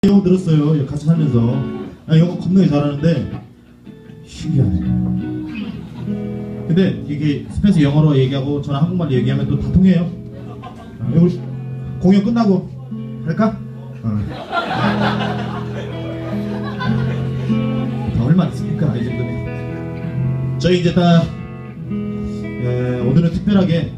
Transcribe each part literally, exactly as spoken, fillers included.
영어 들었어요. 같이 살면서. 아, 영어 겁나게 잘하는데 신기하네. 근데 이게 스페인스 영어로 얘기하고 저는 한국말로 얘기하면 또 다 통해요. 아, 우리 공연 끝나고 할까? 어. 더 얼마 있습니까? 이 정도면. 저희 이제 다 에, 오늘은 특별하게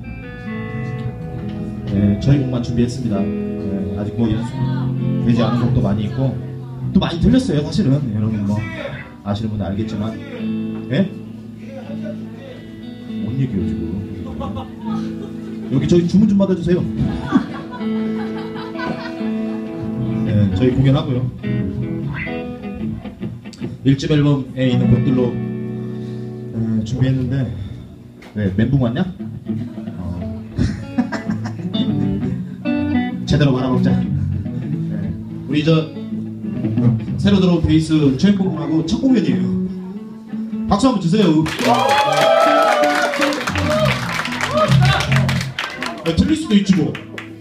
에, 저희 곡만 준비했습니다. 에, 아직 뭐 연습되지 않은 곡도 많이 있고 또 많이 들렸어요. 사실은 여러분 뭐 아시는 분은 알겠지만, 예? 뭔 얘기예요 지금? 여기 저희 주문 좀 받아주세요. 네, 저희 공연하고요. 일집 앨범에 있는 곡들로 에, 준비했는데, 왜 멘붕 왔냐? 어. 제대로 말아먹자. 네, 우리 저 새로 들어온 베이스 최현봉하고 첫 공연이에요. 박수 한번 주세요. 야, 틀릴 수도 있지 뭐.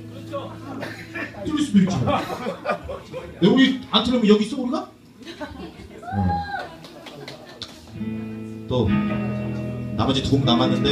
틀릴 수도 있지. 야, 우리 안 틀리면 여기 있어 우리가? 네. 또 나머지 두 곡 남았는데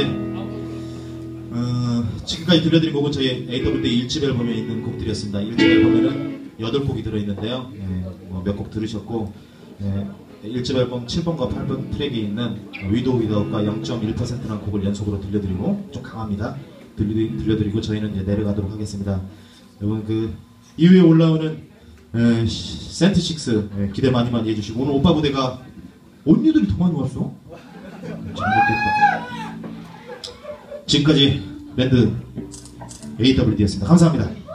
어, 지금까지 들려드린 곡은 저희 에이더블유데이 일 집 앨범에 있는 곡들이었습니다. 일 집 앨범에는 여덟 곡이 들어있는데요. 네, 뭐 몇 곡 들으셨고, 네, 일 집 앨범 칠 번과 팔 번 트랙에 있는 위도우 위다웃과 영 점 일 퍼센트라는 곡을 연속으로 들려드리고, 좀 강합니다. 들려, 들려드리고 저희는 이제 내려가도록 하겠습니다. 여러분 그 이후에 올라오는 에, 센트 식스 에, 기대 많이 많이 해주시고, 오늘 오빠 부대가 언니들이 더 많이 왔어? 잘못됐다. 지금까지 밴드 에이더블유디였습니다. 감사합니다.